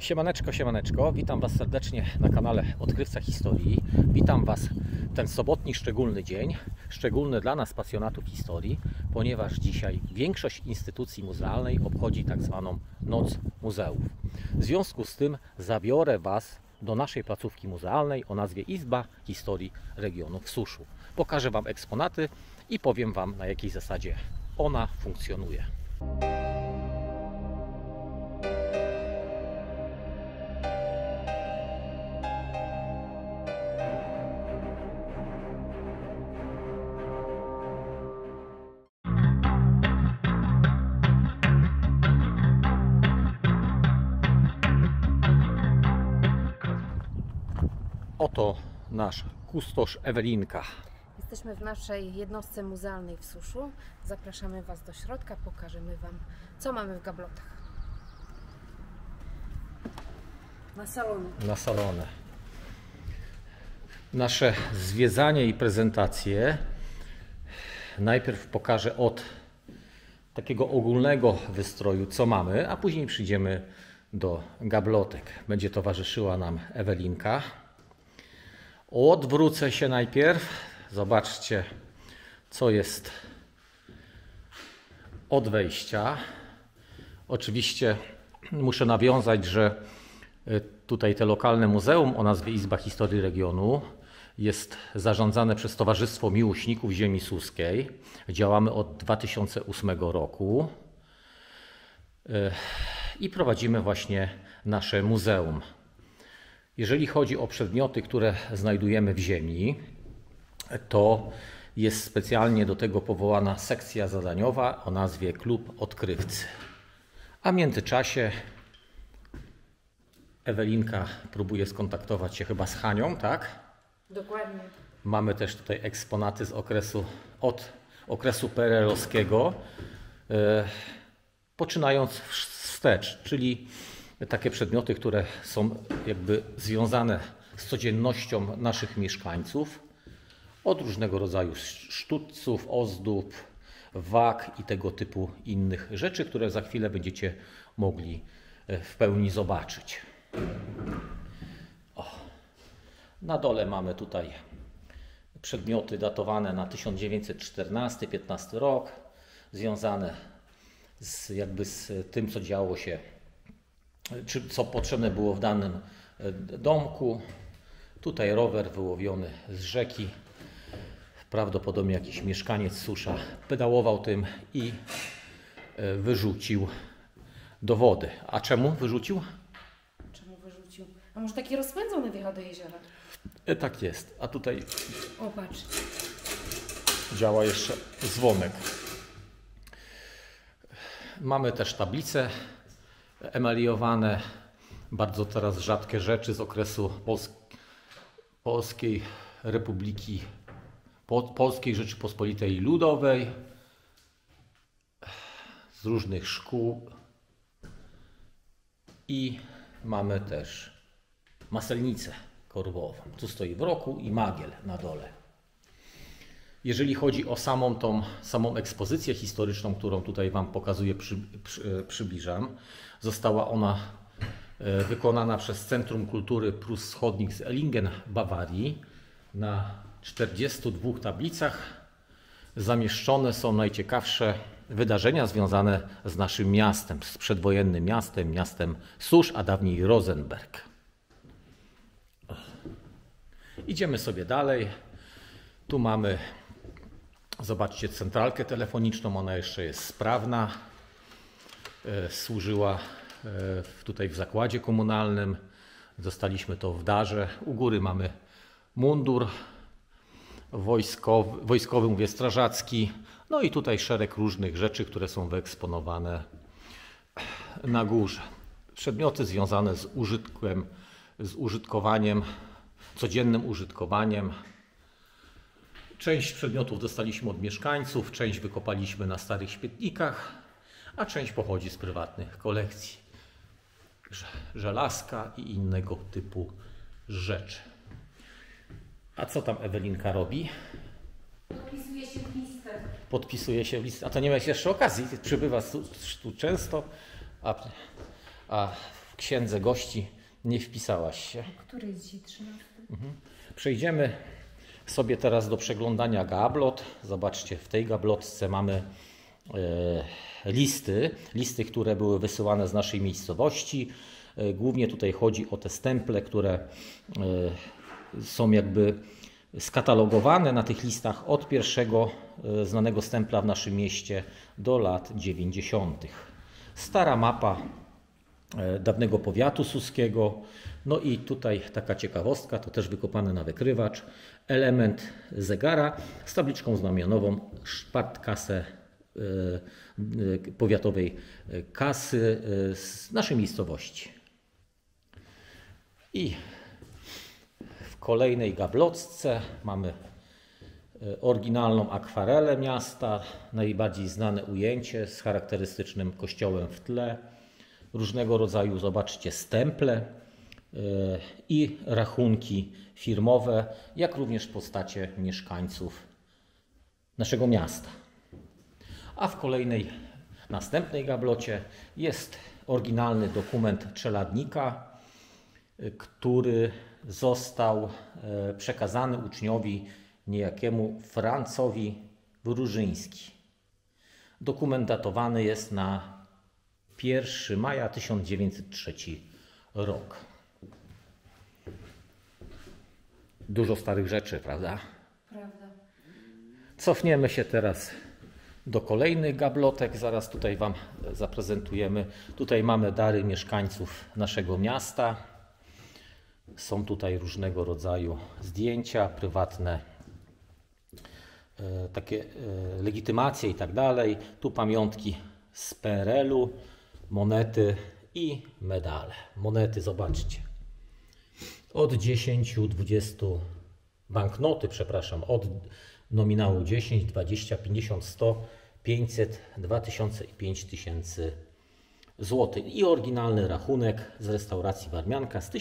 Siemaneczko, siemaneczko, witam Was serdecznie na kanale Odkrywca Historii. Witam Was w ten sobotni szczególny dzień, szczególny dla nas pasjonatów historii, ponieważ dzisiaj większość instytucji muzealnej obchodzi tak zwaną Noc Muzeów. W związku z tym zabiorę Was do naszej placówki muzealnej o nazwie Izba Historii Regionu w Suszu. Pokażę Wam eksponaty i powiem Wam, na jakiej zasadzie ona funkcjonuje. Oto nasz kustosz Ewelinka. Jesteśmy w naszej jednostce muzealnej w Suszu. Zapraszamy Was do środka, pokażemy Wam, co mamy w gablotach. Na salony. Na salony. Nasze zwiedzanie i prezentacje najpierw pokażę od takiego ogólnego wystroju, co mamy, a później przyjdziemy do gablotek. Będzie towarzyszyła nam Ewelinka. Odwrócę się najpierw. Zobaczcie, co jest od wejścia. Oczywiście muszę nawiązać, że tutaj te lokalne muzeum o nazwie Izba Historii Regionu jest zarządzane przez Towarzystwo Miłośników Ziemi Suskiej. Działamy od 2008 roku i prowadzimy właśnie nasze muzeum. Jeżeli chodzi o przedmioty, które znajdujemy w ziemi, to jest specjalnie do tego powołana sekcja zadaniowa o nazwie Klub Odkrywcy. A w międzyczasie Ewelinka próbuje skontaktować się chyba z Hanią, tak? Dokładnie. Mamy też tutaj eksponaty z od okresu PRL-owskiego, poczynając wstecz, czyli takie przedmioty, które są jakby związane z codziennością naszych mieszkańców, od różnego rodzaju sztućców, ozdób, wag i tego typu innych rzeczy, które za chwilę będziecie mogli w pełni zobaczyć. Na dole mamy tutaj przedmioty datowane na 1914-15 rok, związane z tym, co działo się, czy co potrzebne było w danym domku. Tutaj rower wyłowiony z rzeki. Prawdopodobnie jakiś mieszkaniec Susza pedałował tym i wyrzucił do wody. A czemu wyrzucił? Czemu wyrzucił? A może taki rozpędzony wjechał do jeziora? Tak jest. A tutaj O, patrz. działa jeszcze dzwonek. Mamy też tablice emaliowane, bardzo teraz rzadkie rzeczy z okresu Polskiej Republiki, Polskiej Rzeczypospolitej Ludowej, z różnych szkół, i mamy też maselnicę korwową. Tu stoi wrokół i Magiel na dole. Jeżeli chodzi o samą ekspozycję historyczną, którą tutaj Wam pokazuję, przybliżam, została ona wykonana przez Centrum Kultury Prus Wschodnich z Ellingen, Bawarii. Na 42 tablicach zamieszczone są najciekawsze wydarzenia związane z naszym miastem, z przedwojennym miastem Susz, a dawniej Rosenberg. Idziemy sobie dalej. Tu mamy, zobaczcie, centralkę telefoniczną, ona jeszcze jest sprawna. Służyła tutaj w zakładzie komunalnym. Dostaliśmy to w darze. U góry mamy mundur wojskowy, mówię, strażacki. No i tutaj szereg różnych rzeczy, które są wyeksponowane na górze. Przedmioty związane z użytkowaniem, codziennym użytkowaniem. Część przedmiotów dostaliśmy od mieszkańców, część wykopaliśmy na starych śmietnikach, a część pochodzi z prywatnych kolekcji. Żelazka i innego typu rzeczy. A co tam Ewelinka robi? Podpisuje się w listę. Podpisuje się w listę. A to nie miałeś jeszcze okazji. Przybywa tu często, a księdze gości nie wpisałaś się. Który jest dzisiaj 13? Przejdziemy sobie teraz do przeglądania gablot. Zobaczcie, w tej gablotce mamy listy, które były wysyłane z naszej miejscowości. Głównie tutaj chodzi o te stemple, które są jakby skatalogowane na tych listach od pierwszego znanego stempla w naszym mieście do lat 90. Stara mapa dawnego powiatu suskiego. No i tutaj taka ciekawostka, to też wykopane na wykrywacz, element zegara z tabliczką znamionową Spartkasę powiatowej kasy z naszej miejscowości. I w kolejnej gablotce mamy oryginalną akwarelę miasta, najbardziej znane ujęcie z charakterystycznym kościołem w tle, różnego rodzaju, zobaczcie, stemple i rachunki firmowe, jak również postacie mieszkańców naszego miasta. A w kolejnej, następnej gablocie jest oryginalny dokument czeladnika, który został przekazany uczniowi niejakiemu Francowi Wróżyński. Dokument datowany jest na 1 maja 1903 rok. Dużo starych rzeczy, prawda? Prawda. Cofniemy się teraz do kolejnych gablotek. Zaraz tutaj Wam zaprezentujemy. Tutaj mamy dary mieszkańców naszego miasta. Są tutaj różnego rodzaju zdjęcia prywatne, takie legitymacje i tak dalej. Tu pamiątki z PRL-u, monety i medale. Monety, zobaczcie. Od 10, 20 banknoty, przepraszam, od nominału 10, 20, 50, 100, 500, 2000 i 5000 zł. I oryginalny rachunek z restauracji Warmianka z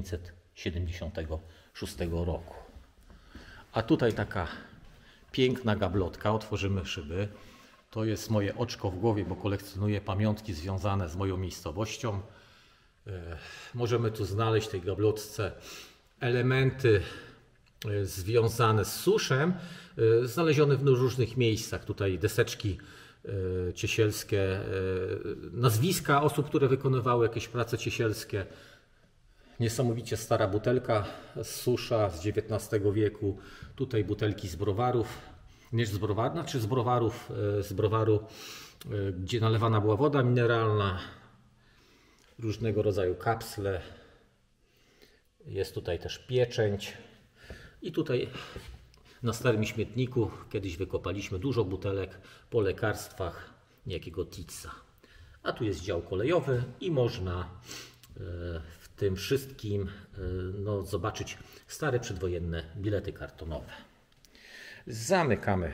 1976 roku. A tutaj taka piękna gablotka, otworzymy szyby. To jest moje oczko w głowie, bo kolekcjonuję pamiątki związane z moją miejscowością. Możemy tu znaleźć w tej gablotce elementy związane z suszem, znalezione w różnych miejscach. Tutaj deseczki ciesielskie, nazwiska osób, które wykonywały jakieś prace ciesielskie. Niesamowicie stara butelka z susza z XIX wieku. Tutaj butelki z browarów, nie z browaru, znaczy z browaru, gdzie nalewana była woda mineralna. Różnego rodzaju kapsle. Jest tutaj też pieczęć. I tutaj na starym śmietniku kiedyś wykopaliśmy dużo butelek po lekarstwach niejakiego Titsa. A tu jest dział kolejowy i można w tym wszystkim zobaczyć stare przedwojenne bilety kartonowe. Zamykamy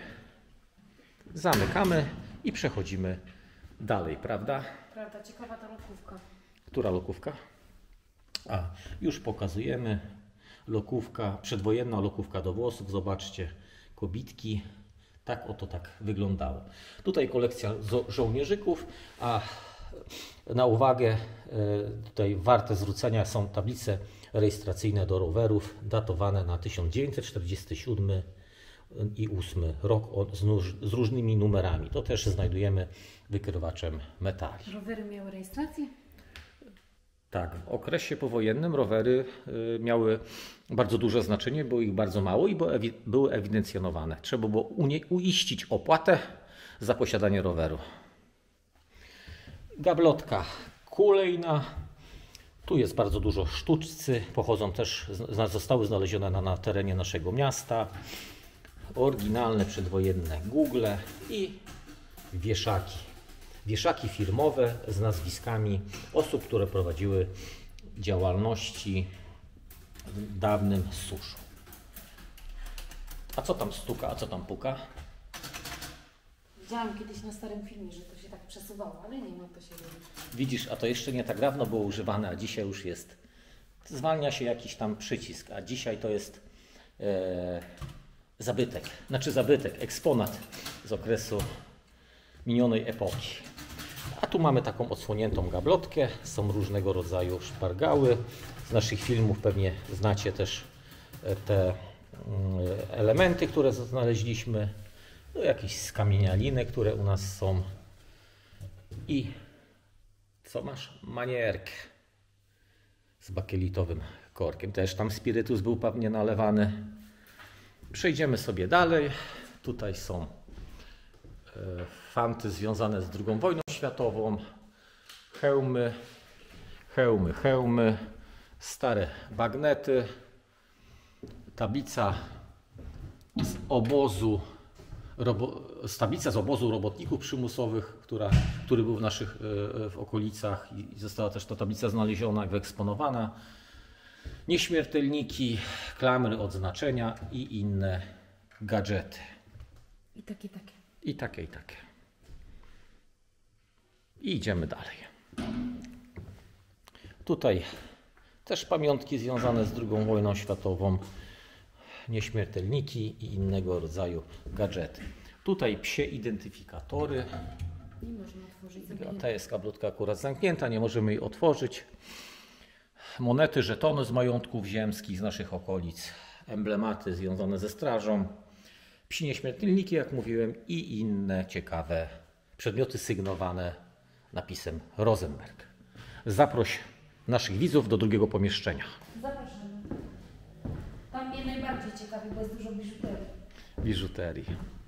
i przechodzimy dalej, prawda? Prawda, ciekawa ta lokówka. Która lokówka? A, już pokazujemy. Lokówka, przedwojenna lokówka do włosów. Zobaczcie, kobitki. Tak oto tak wyglądało. Tutaj kolekcja żołnierzyków, a na uwagę tutaj warte zwrócenia są tablice rejestracyjne do rowerów datowane na 1947 i 8 rok z różnymi numerami. To też znajdujemy wykrywaczem metali. Rowery miały rejestrację? Tak, w okresie powojennym rowery miały bardzo duże znaczenie, było ich bardzo mało i były ewidencjonowane. Trzeba było uiścić opłatę za posiadanie roweru. Gablotka kolejna. Tu jest bardzo dużo sztuczcy, pochodzą też, zostały znalezione na terenie naszego miasta. Oryginalne przedwojenne gugle i wieszaki. Wieszaki firmowe z nazwiskami osób, które prowadziły działalności w dawnym suszu. A co tam stuka, a co tam puka? Widziałam kiedyś na starym filmie, że to się tak przesuwało, ale nie ma to się robić. Widzisz, a to jeszcze nie tak dawno było używane, a dzisiaj już jest. Zwalnia się jakiś tam przycisk, a dzisiaj to jest eksponat z okresu minionej epoki. A tu mamy taką odsłoniętą gablotkę, są różnego rodzaju szpargały. Z naszych filmów pewnie znacie też te elementy, które znaleźliśmy. No, jakieś skamienialiny, które u nas są. I co masz? Manierkę z bakielitowym korkiem. Też tam spirytus był pewnie nalewany. Przejdziemy sobie dalej. Tutaj są fanty związane z II wojną światową. Hełmy, stare bagnety. Tablica z obozu robotników przymusowych, który był w okolicach i została też ta tablica znaleziona i wyeksponowana. Nieśmiertelniki, klamry, odznaczenia i inne gadżety. I takie. I takie. I idziemy dalej. Tutaj też pamiątki związane z II wojną światową. Nieśmiertelniki i innego rodzaju gadżety. Tutaj psie identyfikatory. Nie można otworzyć. Ta jest kablotka akurat zamknięta, nie możemy jej otworzyć. Monety, żetony z majątków ziemskich z naszych okolic. Emblematy związane ze strażą. Psi nieśmiertelniki, jak mówiłem, i inne ciekawe przedmioty sygnowane napisem Rosenberg. Zaproś naszych widzów do drugiego pomieszczenia. Zapraszamy. Tam mnie najbardziej ciekawi, bo jest dużo Biżuterii.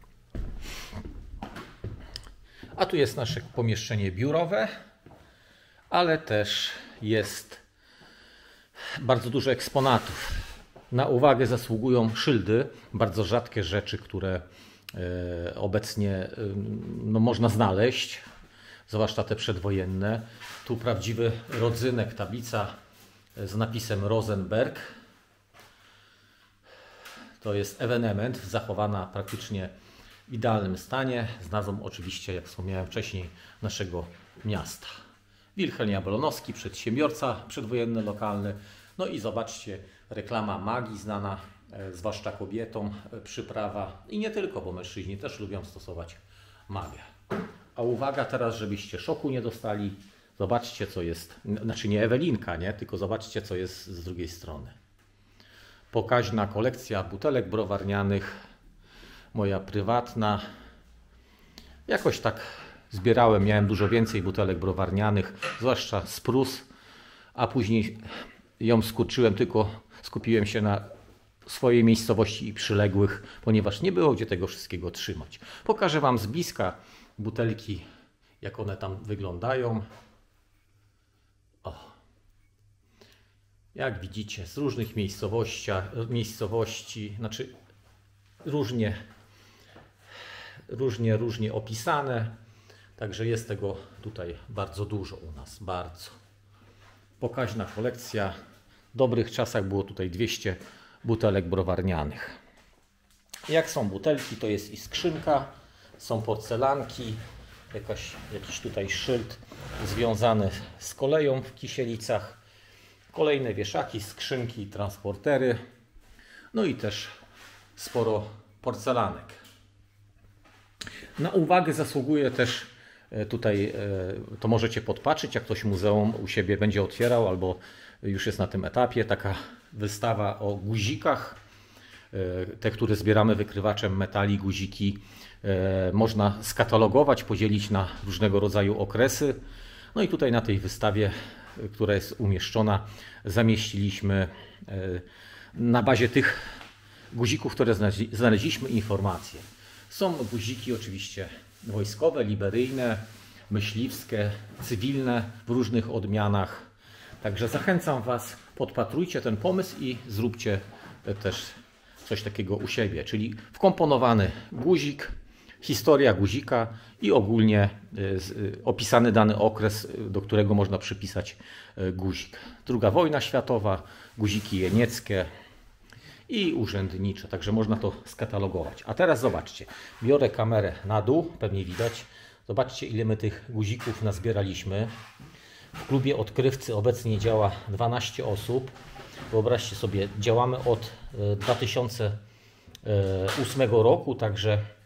A tu jest nasze pomieszczenie biurowe, ale też jest bardzo dużo eksponatów. Na uwagę zasługują szyldy, bardzo rzadkie rzeczy, które obecnie można znaleźć, zwłaszcza te przedwojenne. Tu prawdziwy rodzynek, tablica z napisem Rosenberg. To jest ewenement, zachowana praktycznie w idealnym stanie, z nazwą oczywiście, jak wspomniałem wcześniej, naszego miasta. Wilhelm Jablonowski, przedsiębiorca przedwojenny, lokalny. No i zobaczcie, reklama magii znana, zwłaszcza kobietom, przyprawa i nie tylko, bo mężczyźni też lubią stosować magię. A uwaga teraz, żebyście szoku nie dostali, zobaczcie co jest, znaczy nie Ewelinka, nie? Tylko zobaczcie co jest z drugiej strony. Pokaźna kolekcja butelek browarnianych, moja prywatna. Jakoś tak zbierałem, miałem dużo więcej butelek browarnianych, zwłaszcza z Prus, a później ją skurczyłem, tylko skupiłem się na swojej miejscowości i przyległych, ponieważ nie było gdzie tego wszystkiego trzymać. Pokażę Wam z bliska butelki, jak one tam wyglądają. O. Jak widzicie, z różnych miejscowości, znaczy różnie opisane. Także jest tego tutaj bardzo dużo u nas, bardzo. Pokaźna kolekcja. W dobrych czasach było tutaj 200 butelek browarnianych. Jak są butelki, to jest i skrzynka, są porcelanki, jakiś tutaj szyld związany z koleją w Kisielicach, kolejne wieszaki, skrzynki, transportery, no i też sporo porcelanek. Na uwagę zasługuje też tutaj, to możecie podpatrzeć, jak ktoś muzeum u siebie będzie otwierał albo już jest na tym etapie, taka wystawa o guzikach. Te, które zbieramy wykrywaczem metali, guziki można skatalogować, podzielić na różnego rodzaju okresy. No i tutaj na tej wystawie, która jest umieszczona, zamieściliśmy na bazie tych guzików, które znaleźliśmy, informacje. Są guziki oczywiście wojskowe, liberyjne, myśliwskie, cywilne w różnych odmianach. Także zachęcam Was, podpatrujcie ten pomysł i zróbcie też coś takiego u siebie, czyli wkomponowany guzik, historia guzika i ogólnie opisany dany okres, do którego można przypisać guzik. II wojna światowa, guziki jenieckie i urzędnicze, także można to skatalogować. A teraz zobaczcie, biorę kamerę na dół, pewnie widać. Zobaczcie, ile my tych guzików nazbieraliśmy. W klubie odkrywcy obecnie działa 12 osób. Wyobraźcie sobie, działamy od 2008 roku, także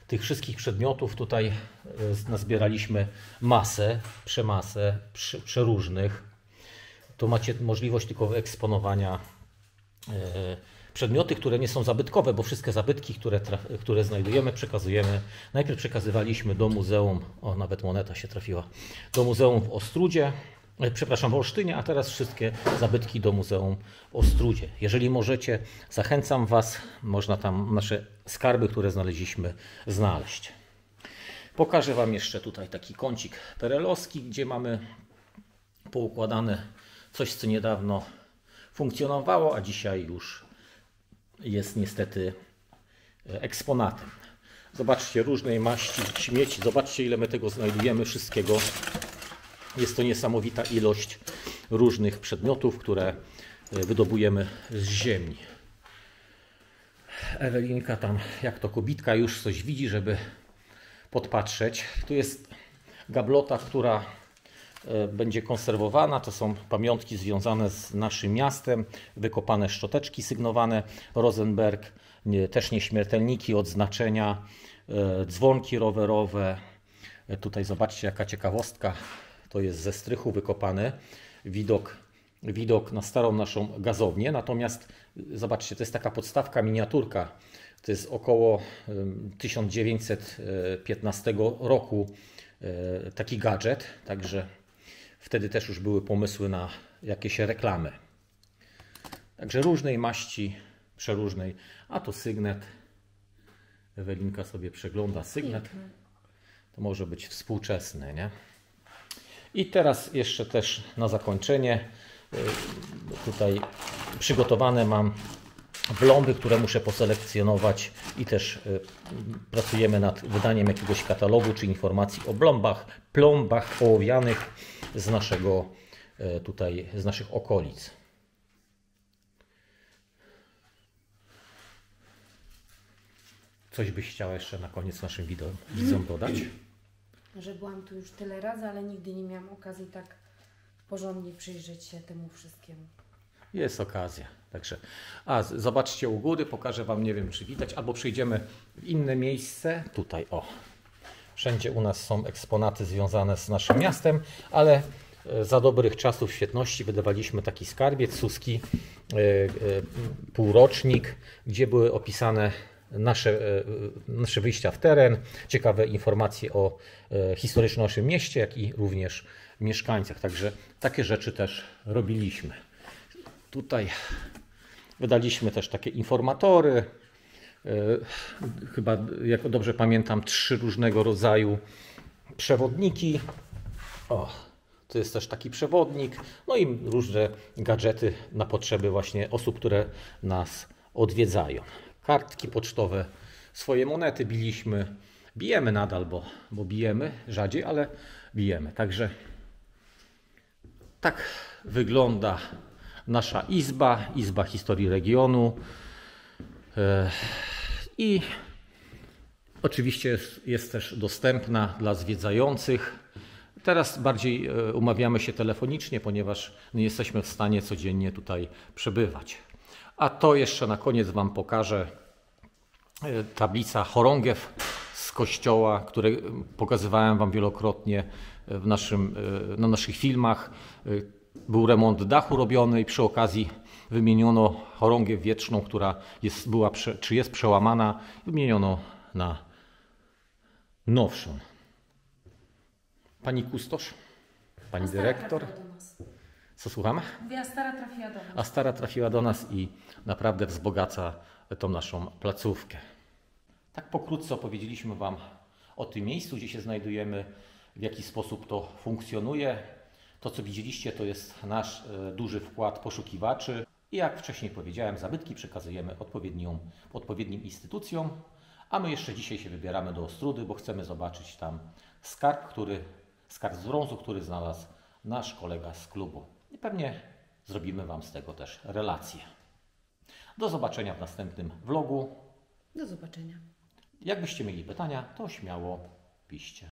tych wszystkich przedmiotów tutaj nazbieraliśmy masę, przeróżnych. To macie możliwość tylko wyeksponowania przedmioty, które nie są zabytkowe, bo wszystkie zabytki, które znajdujemy, przekazujemy. Najpierw przekazywaliśmy do muzeum, o nawet moneta się trafiła, do muzeum w Ostródzie, przepraszam, w Olsztynie, a teraz wszystkie zabytki do muzeum w Ostródzie. Jeżeli możecie, zachęcam Was, można tam nasze skarby, które znaleźliśmy, znaleźć. Pokażę Wam jeszcze tutaj taki kącik perelowski, gdzie mamy poukładane coś, co niedawno funkcjonowało, a dzisiaj już jest niestety eksponatem. Zobaczcie, różnej maści śmieci, zobaczcie, ile my tego znajdujemy, wszystkiego. Jest to niesamowita ilość różnych przedmiotów, które wydobujemy z ziemi. Ewelinka tam, jak to kobitka, już coś widzi, żeby podpatrzeć. Tu jest gablota, która będzie konserwowana. To są pamiątki związane z naszym miastem, wykopane szczoteczki sygnowane Rosenberg, też nieśmiertelniki, odznaczenia, dzwonki rowerowe. Tutaj zobaczcie, jaka ciekawostka. To jest ze strychu wykopany widok na starą naszą gazownię. Natomiast zobaczcie, to jest taka podstawka, miniaturka. To jest około 1915 roku taki gadżet, także wtedy też już były pomysły na jakieś reklamy. Także różnej maści, przeróżnej. A to sygnet. Ewelinka sobie przegląda sygnet. To może być współczesny, nie? I teraz jeszcze też na zakończenie tutaj przygotowane mam blomby, które muszę poselekcjonować i też pracujemy nad wydaniem jakiegoś katalogu czy informacji o plombach ołowianych z naszych okolic. Coś byś chciała jeszcze na koniec naszym widzom dodać? Że byłam tu już tyle razy, ale nigdy nie miałam okazji tak porządnie przyjrzeć się temu wszystkiemu. Jest okazja. Także, zobaczcie u góry, pokażę Wam, nie wiem czy widać, albo przejdziemy w inne miejsce. Tutaj, o. Wszędzie u nas są eksponaty związane z naszym miastem, ale za dobrych czasów świetności wydawaliśmy taki skarbiec Suski, półrocznik, gdzie były opisane nasze wyjścia w teren, ciekawe informacje o historycznym naszym mieście, jak i również mieszkańcach. Także takie rzeczy też robiliśmy. Tutaj wydaliśmy też takie informatory, chyba, jak dobrze pamiętam, 3 różnego rodzaju przewodniki. O, to jest też taki przewodnik, no i różne gadżety na potrzeby właśnie osób, które nas odwiedzają. Kartki pocztowe, swoje monety bijemy nadal, bo bijemy rzadziej, ale bijemy. Także tak wygląda nasza Izba Historii Regionu i oczywiście jest też dostępna dla zwiedzających. Teraz bardziej umawiamy się telefonicznie, ponieważ nie jesteśmy w stanie codziennie tutaj przebywać. A to jeszcze na koniec Wam pokażę tablica chorągiew z kościoła, które pokazywałem Wam wielokrotnie na naszych filmach. Był remont dachu robiony i przy okazji wymieniono chorągiew wietrzną, która jest przełamana, wymieniono na nowszą. Pani kustosz? Pani dyrektor? Co słuchamy? A stara trafiła do nas. A stara trafiła do nas i naprawdę wzbogaca tą naszą placówkę. Tak pokrótce opowiedzieliśmy Wam o tym miejscu, gdzie się znajdujemy, w jaki sposób to funkcjonuje. To, co widzieliście, to jest nasz duży wkład poszukiwaczy. I jak wcześniej powiedziałem, zabytki przekazujemy odpowiednim instytucjom, a my jeszcze dzisiaj się wybieramy do Ostródy, bo chcemy zobaczyć tam skarb z brązu, który znalazł nasz kolega z klubu. I pewnie zrobimy Wam z tego też relację. Do zobaczenia w następnym vlogu. Do zobaczenia. Jakbyście mieli pytania, to śmiało piszcie.